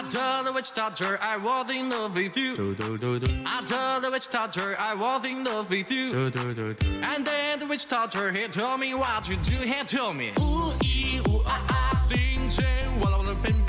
I told the witch doctor I was in love with you. I told the witch doctor I was in love with you. And then the witch doctor he told me what to do. He told me ooh ee ooh ah ah, 星辰我老了偏